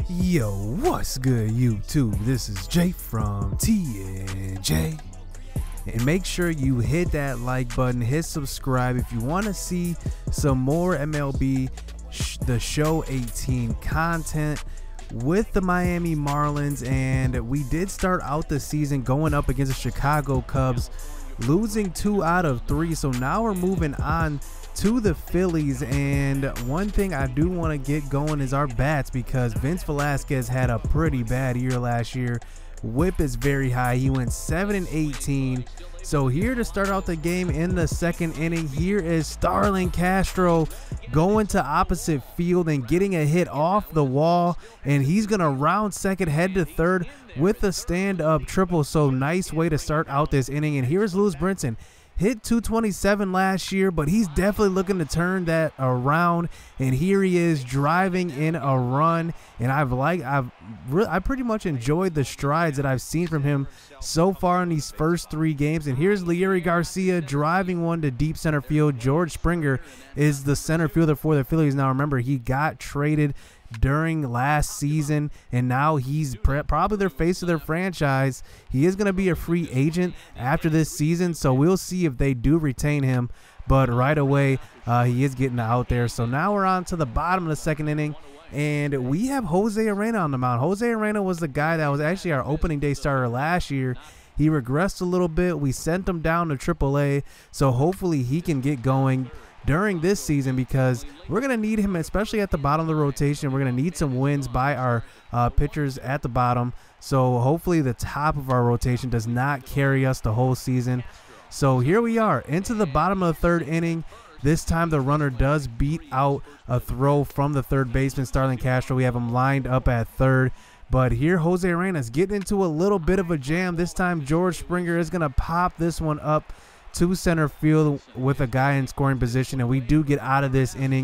Yo, what's good, YouTube? This is Jay from TNJ. And make sure you hit that like button, hit subscribe if you want to see some more MLB The Show 18 content with the Miami Marlins. And we did start out the season going up against the Chicago Cubs, losing 2 out of 3. So now we're moving on to the Phillies, and one thing I do want to get going is our bats, because Vince Velasquez had a pretty bad year last year. Whip is very high. He went 7-18. So here to start out the game in the second inning, here is Starlin Castro going to opposite field and getting a hit off the wall, and he's gonna round second, head to third with a stand-up triple. So nice way to start out this inning. And here's Lewis Brinson. Hit 227 last year, but he's definitely looking to turn that around. And here he is driving in a run. And I pretty much enjoyed the strides that I've seen from him so far in these first 3 games. And here's Leury Garcia driving one to deep center field. George Springer is the center fielder for the Phillies. Now remember, he got traded during last season, and now he's probably their face of their franchise. He is going to be a free agent after this season, so we'll see if they do retain him. But right away, he is getting out there. So now we're on to the bottom of the second inning, and we have Jose Arena on the mound. Jose Arena was the guy that was actually our opening day starter last year. He regressed a little bit. We sent him down to AAA, so hopefully he can get going during this season, because we're going to need him, especially at the bottom of the rotation. We're going to need some wins by our pitchers at the bottom. So hopefully the top of our rotation does not carry us the whole season. So here we are into the bottom of the third inning. This time the runner does beat out a throw from the third baseman, Starlin Castro. We have him lined up at third. But here Jose Arenas getting into a little bit of a jam. This time George Springer is going to pop this one up to center field with a guy in scoring position, and we do get out of this inning.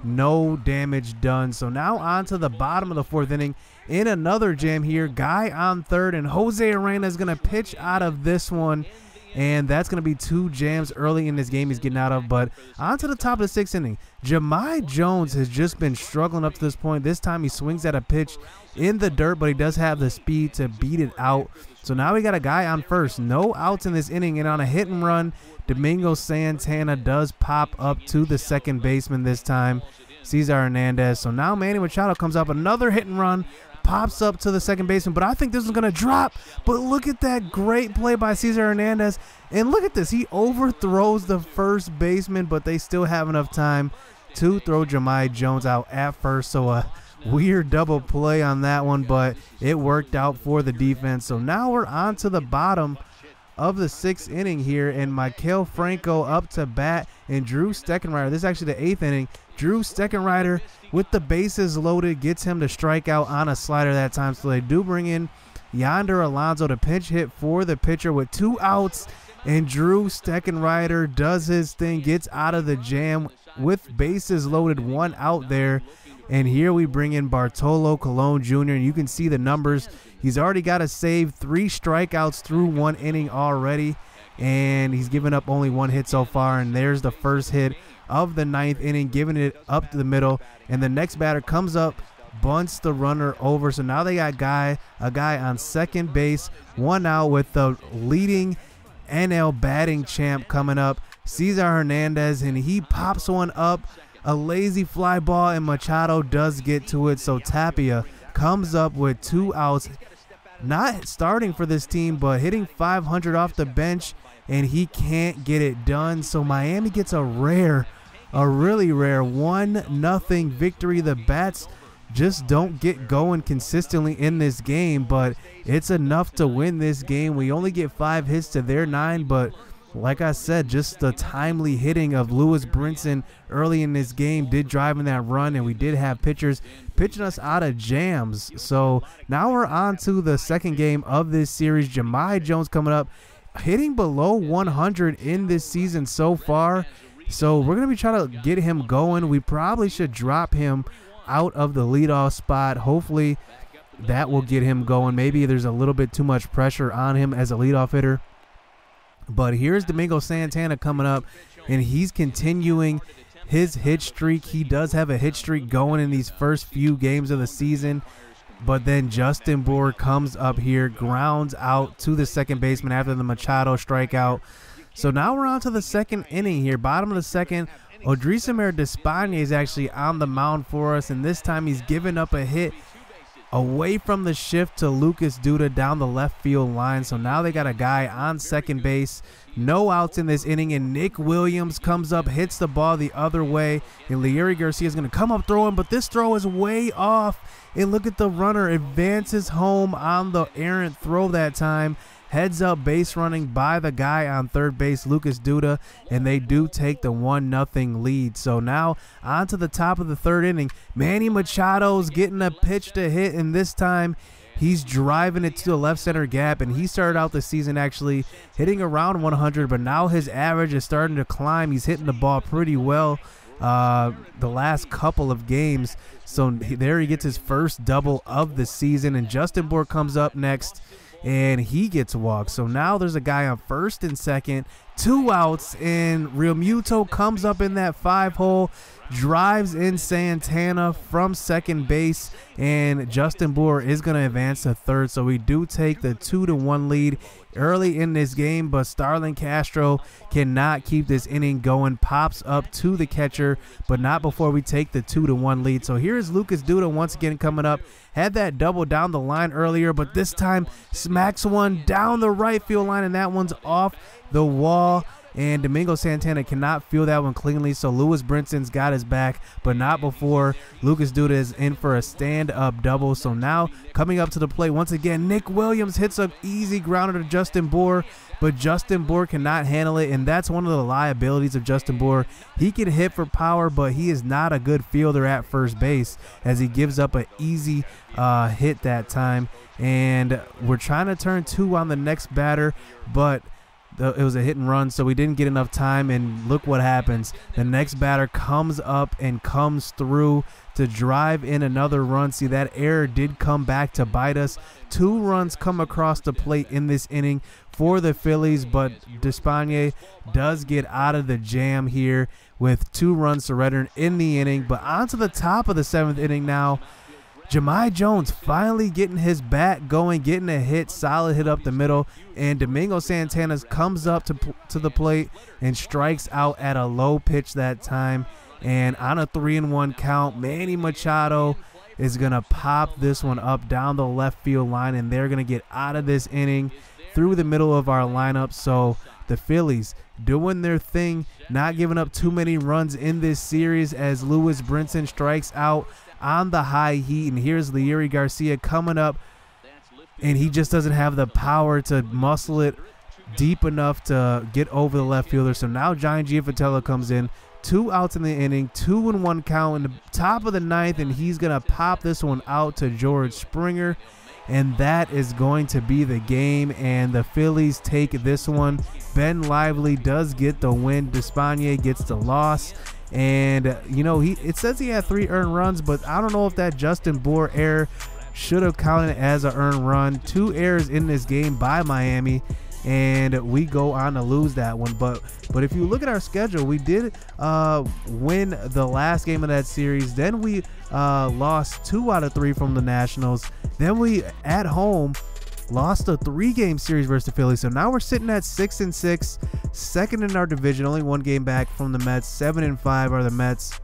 No damage done. So now on to the bottom of the fourth inning in another jam here. Guy on third, and Jose Arena is going to pitch out of this one, and that's going to be 2 jams early in this game he's getting out of. But on to the top of the sixth inning. Jahmai Jones has just been struggling up to this point. This time he swings at a pitch in the dirt, but he does have the speed to beat it out. So now we got a guy on first. No outs in this inning, and on a hit and run, Domingo Santana does pop up to the second baseman this time, Cesar Hernandez. So now Manny Machado comes up, another hit and run, pops up to the second baseman, but I think this is going to drop. But look at that great play by Cesar Hernandez, and look at this. He overthrows the first baseman, but they still have enough time to throw Jahmai Jones out at first. So a weird double play on that one, but it worked out for the defense. So now we're on to the bottom of the 6th inning here, and Maikel Franco up to bat, and Drew Steckenrider. This is actually the 8th inning. Drew Steckenrider, with the bases loaded, gets him to strike out on a slider that time. So they do bring in Yonder Alonso to pinch hit for the pitcher with 2 outs, and Drew Steckenrider does his thing, gets out of the jam with bases loaded, 1 out there. And here we bring in Bartolo Colon Jr., and you can see the numbers. He's already got a save, 3 strikeouts through 1 inning already, and he's given up only 1 hit so far. And there's the first hit of the 9th inning, giving it up to the middle. And the next batter comes up, bunts the runner over. So now they got a guy on second base, 1 out, with the leading NL batting champ coming up, Cesar Hernandez, and he pops one up. A lazy fly ball, and Machado does get to it. So Tapia comes up with 2 outs, not starting for this team, but hitting .500 off the bench, and he can't get it done. So Miami gets a really rare 1-0 victory. The bats just don't get going consistently in this game, but it's enough to win this game. We only get 5 hits to their 9, but like I said, just the timely hitting of Lewis Brinson early in this game did drive in that run, and we did have pitchers pitching us out of jams. So now we're on to the second game of this series. Jahmai Jones coming up, hitting below 100 in this season so far. So we're going to be trying to get him going. We probably should drop him out of the leadoff spot. Hopefully that will get him going. Maybe there's a little bit too much pressure on him as a leadoff hitter. But here's Domingo Santana coming up, and he's continuing his hit streak. He does have a hit streak going in these first few games of the season. but then Justin Bour comes up here, grounds out to the second baseman after the Machado strikeout. So now we're on to the second inning here, bottom of the second. Odrisamer Despaigne is actually on the mound for us, and this time he's given up a hit away from the shift to Lucas Duda down the left field line. So now they got a guy on second base, no outs in this inning, and Nick Williams comes up, hits the ball the other way, and Leury Garcia is going to come up throwing, but this throw is way off, and look at the runner advances home on the errant throw that time. Heads up base running by the guy on third base, Lucas Duda, and they do take the 1-0 lead. So now on to the top of the third inning. Manny Machado's getting a pitch to hit, and this time he's driving it to the left center gap, and he started out the season actually hitting around 100, but now his average is starting to climb. He's hitting the ball pretty well the last couple of games. So there he gets his first double of the season, and Justin Bour comes up next, and he gets walked. So now there's a guy on first and second, 2 outs, and Realmuto comes up in that 5-hole, drives in Santana from second base, and Justin Bour is going to advance to third. So we do take the 2-1 lead early in this game, but Starlin Castro cannot keep this inning going, pops up to the catcher, but not before we take the 2-1 lead. So here's Lucas Duda once again coming up. Had that double down the line earlier, but this time smacks one down the right field line, and that one's off the wall, and Domingo Santana cannot feel that one cleanly. So Lewis Brinson's got his back, but not before Lucas Duda is in for a stand-up double. So now coming up to the plate once again, Nick Williams hits an easy grounder to Justin Bour, but Justin Bour cannot handle it, and that's one of the liabilities of Justin Bour. He can hit for power, but he is not a good fielder at first base, as he gives up an easy hit that time. And we're trying to turn 2 on the next batter, but it was a hit and run, so we didn't get enough time, and look what happens. The next batter comes up and comes through to drive in another run. See, that error did come back to bite us. 2 runs come across the plate in this inning for the Phillies, but Despaigne does get out of the jam here with 2 runs surrendered in the inning. But on to the top of the 7th inning now. Jahmai Jones finally getting his bat going, getting a hit, solid hit up the middle, and Domingo Santana comes up to the plate and strikes out at a low pitch that time. And on a 3-1 count, Manny Machado is going to pop this one up down the left field line, and they're going to get out of this inning through the middle of our lineup. So the Phillies doing their thing, not giving up too many runs in this series, as Lewis Brinson strikes out on the high heat. And here's Leury Garcia coming up, and he just doesn't have the power to muscle it deep enough to get over the left fielder. So now John Gianfratello comes in, 2 outs in the inning, 2-1 count in the top of the 9th, and he's gonna pop this one out to George Springer, and that is going to be the game, and the Phillies take this one. Ben Lively does get the win, Despaigne gets the loss. And you know, it says he had 3 earned runs, but I don't know if that Justin Bour error should have counted as an earned run. 2 errors in this game by Miami, and we go on to lose that one. But if you look at our schedule, we did win the last game of that series. Then we lost 2 out of 3 from the Nationals. Then we at home lost a 3-game series versus the Phillies. So now we're sitting at 6-6, second in our division, only 1 game back from the Mets. 7-5 are the Mets,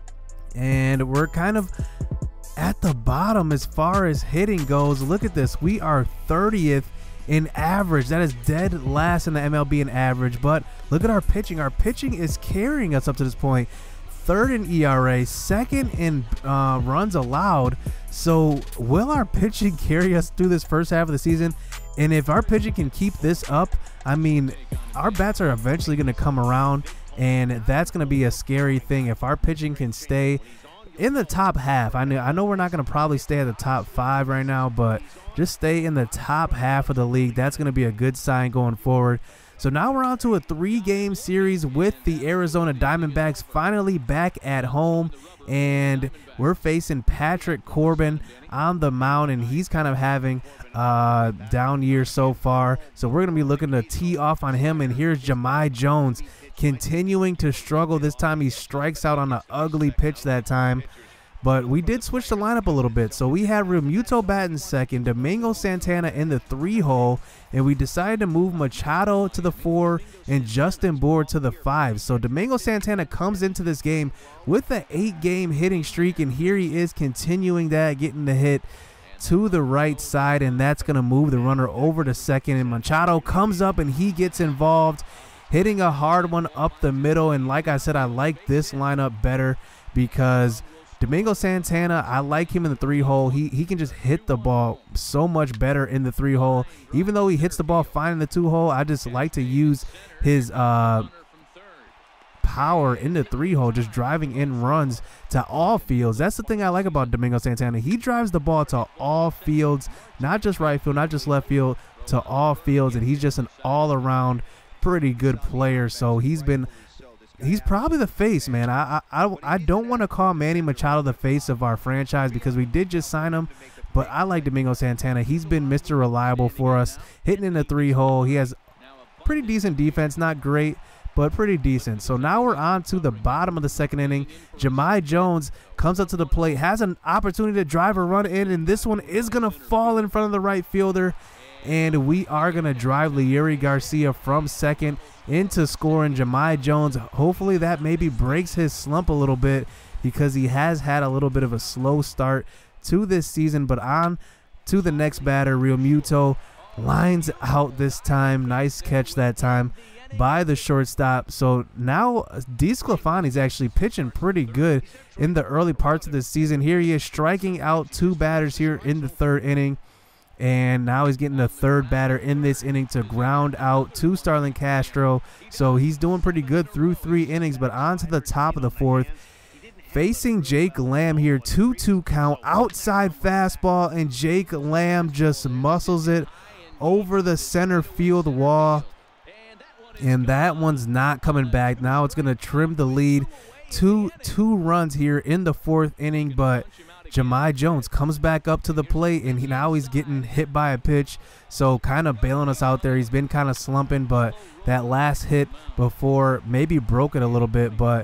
and we're kind of at the bottom as far as hitting goes. Look at this, we are 30th in average. That is dead last in the MLB in average. But look at our pitching. Our pitching is carrying us up to this point. 3rd in ERA, 2nd in runs allowed. So will our pitching carry us through this first half of the season? And if our pitching can keep this up, I mean, our bats are eventually going to come around, and that's going to be a scary thing if our pitching can stay in the top half. I know we're not going to probably stay at the top 5 right now, but just stay in the top half of the league. That's going to be a good sign going forward. So now we're on to a 3-game series with the Arizona Diamondbacks finally back at home, and we're facing Patrick Corbin on the mound, and he's kind of having a down year so far. So we're going to be looking to tee off on him, and here's Jahmai Jones continuing to struggle. This time he strikes out on an ugly pitch that time. But we did switch the lineup a little bit. So we had Real Muto batting second, Domingo Santana in the 3-hole, and we decided to move Machado to the 4 and Justin Bour to the 5. So Domingo Santana comes into this game with an 8-game hitting streak, and here he is continuing that, getting the hit to the right side, and that's going to move the runner over to second. And Machado comes up and he gets involved, hitting a hard one up the middle. And like I said, I like this lineup better because Domingo Santana, I like him in the 3-hole. He can just hit the ball so much better in the 3-hole. Even though he hits the ball fine in the 2-hole, I just like to use his power in the 3-hole, just driving in runs to all fields. That's the thing I like about Domingo Santana. He drives the ball to all fields, not just right field, not just left field, to all fields, and he's just an all-around pretty good player. So he's probably the face, man. I don't want to call Manny Machado the face of our franchise because we did just sign him, but I like Domingo Santana. He's been Mr. Reliable for us, hitting in the 3-hole. He has pretty decent defense, not great, but pretty decent. So now we're on to the bottom of the second inning. Jahmai Jones comes up to the plate, has an opportunity to drive a run in, and this one is going to fall in front of the right fielder, and we are going to drive Leury Garcia from second into scoring. Jahmai Jones, hopefully that maybe breaks his slump a little bit because he has had a little bit of a slow start to this season. But on to the next batter, Real Muto lines out this time. Nice catch that time by the shortstop. So now DeSclafani's actually pitching pretty good in the early parts of the season. Here he is striking out 2 batters here in the 3rd inning. And now he's getting the 3rd batter in this inning to ground out to Starlin Castro. So he's doing pretty good through 3 innings. But on to the top of the 4th, facing Jake Lamb here, 2-2 count, outside fastball, and Jake Lamb just muscles it over the center field wall. And that one's not coming back. Now it's going to trim the lead to 2 runs here in the 4th inning. But Jahmai Jones comes back up to the plate, and now he's getting hit by a pitch, so kind of bailing us out there. He's been kind of slumping, but that last hit before maybe broke it a little bit. But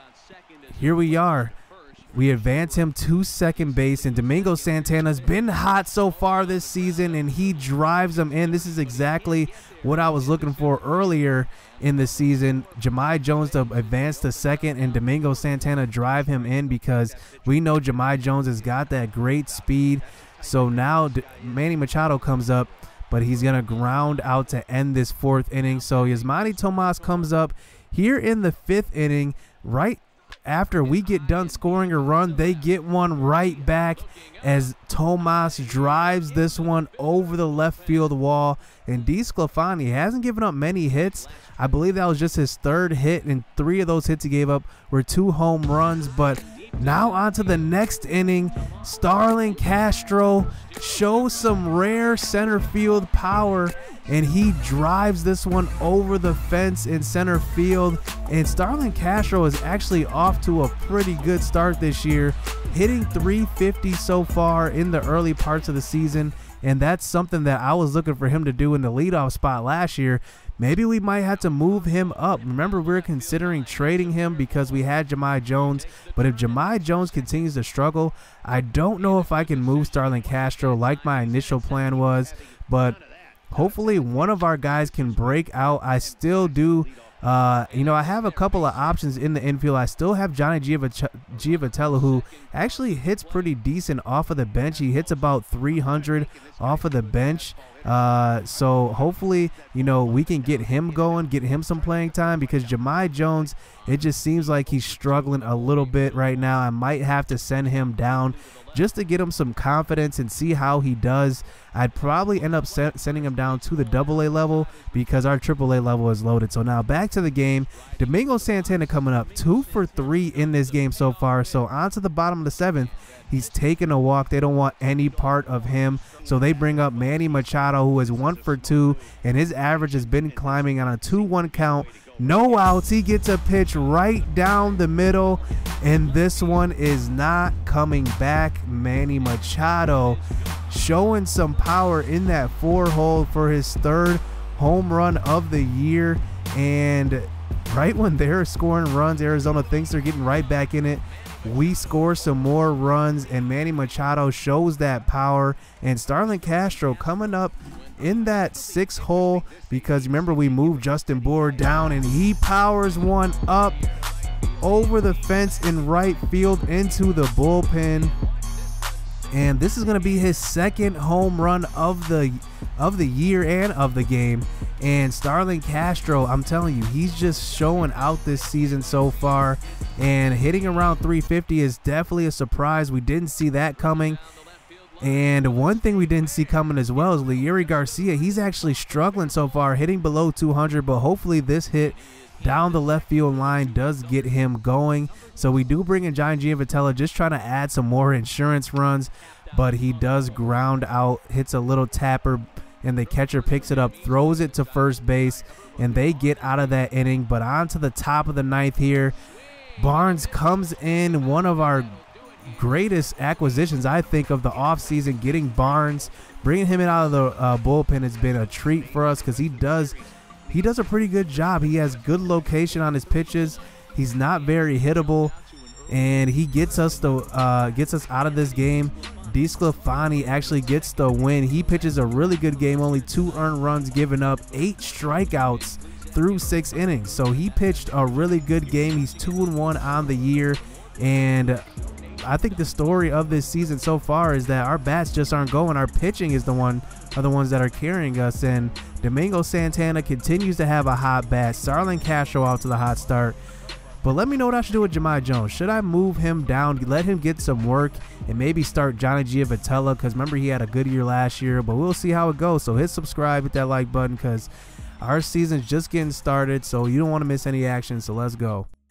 here we are. We advance him to second base, and Domingo Santana's been hot so far this season, and he drives him in. This is exactly what I was looking for earlier in the season. Jahmai Jones to advance to second and Domingo Santana drive him in because we know Jahmai Jones has got that great speed. So now Manny Machado comes up, but he's going to ground out to end this 4th inning. So Yasmani Tomas comes up here in the 5th inning. Right after we get done scoring a run, they get one right back as Tomas drives this one over the left field wall. And DeSclafani hasn't given up many hits. I believe that was just his 3rd hit, and 3 of those hits he gave up were 2 home runs. But now on to the next inning. Starlin Castro shows some rare center field power, and he drives this one over the fence in center field. And Starlin Castro is actually off to a pretty good start this year, hitting .350 so far in the early parts of the season. And that's something that I was looking for him to do in the leadoff spot last year. Maybe we might have to move him up. Remember, we were considering trading him because we had Jahmai Jones. But if Jahmai Jones continues to struggle, I don't know if I can move Starlin Castro like my initial plan was. But hopefully one of our guys can break out. I still do. I have a couple of options in the infield. I still have Johnny Giavatello, who actually hits pretty decent off of the bench. He hits about 300 off of the bench. So hopefully, we can get him going, get him some playing time, because Jahmai Jones, it just seems like he's struggling a little bit right now. I might have to send him down just to get him some confidence and see how he does. I'd probably end up sending him down to the AA level because our AAA level is loaded. So now back to the game. Domingo Santana coming up 2 for 3 in this game so far. So on to the bottom of the 7th. He's taking a walk. They don't want any part of him. So they bring up Manny Machado, who is 1 for 2, and his average has been climbing on a 2-1 count. No outs. He gets a pitch right down the middle, and this one is not coming back. Manny Machado showing some power in that 4-hole for his 3rd home run of the year. And right when they're scoring runs, Arizona thinks they're getting right back in it. we score some more runs, and Manny Machado shows that power. And Starlin Castro coming up in that 6th hole, because remember we moved Justin Bour down, and he powers one up over the fence in right field into the bullpen. And this is going to be his 2nd home run of the year and of the game. And Starlin Castro, I'm telling you, he's just showing out this season so far, and hitting around 350 is definitely a surprise. We didn't see that coming. And one thing we didn't see coming as well is Leury Garcia. He's actually struggling so far, hitting below 200, but hopefully this hit down the left field line does get him going. So we do bring in Johnny Gianvitella, just trying to add some more insurance runs, but he does ground out, hits a little tapper, and the catcher picks it up, throws it to first base, and they get out of that inning. But on to the top of the 9th here, Barnes comes in, one of our greatest acquisitions, I think, of the offseason. Getting Barnes, bringing him in out of the bullpen has been a treat for us, because he does a pretty good job. He has good location on his pitches. He's not very hittable, and he gets us out of this game. DeSclafani actually gets the win. He pitches a really good game, only 2 earned runs given up, 8 strikeouts through 6 innings. So he pitched a really good game. He's 2-1 on the year, and I think the story of this season so far is that our bats just aren't going. Our pitching is the ones that are carrying us, and Domingo Santana continues to have a hot bat. Starlin Castro out to the hot start. But let me know what I should do with Jahmai Jones. Should I move him down, let him get some work, and maybe start Johnny Gianvitella? Because remember, he had a good year last year, but we'll see how it goes. So hit subscribe, hit that like button, because our season's just getting started, so you don't want to miss any action. So let's go.